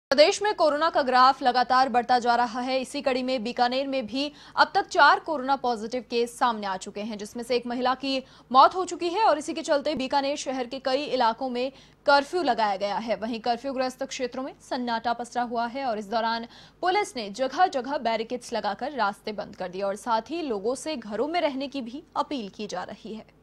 प्रदेश में कोरोना का ग्राफ लगातार बढ़ता जा रहा है। इसी कड़ी में बीकानेर में भी अब तक 4 कोरोना पॉजिटिव केस सामने आ चुके हैं, जिसमें से एक महिला की मौत हो चुकी है और इसी के चलते बीकानेर शहर के कई इलाकों में कर्फ्यू लगाया गया है। वहीं कर्फ्यूग्रस्त क्षेत्रों में सन्नाटा पसरा हुआ है और इस दौरान पुलिस ने जगह जगह बैरिकेड्स लगाकर रास्ते बंद कर दिए और साथ ही लोगों से घरों में रहने की भी अपील की जा रही है।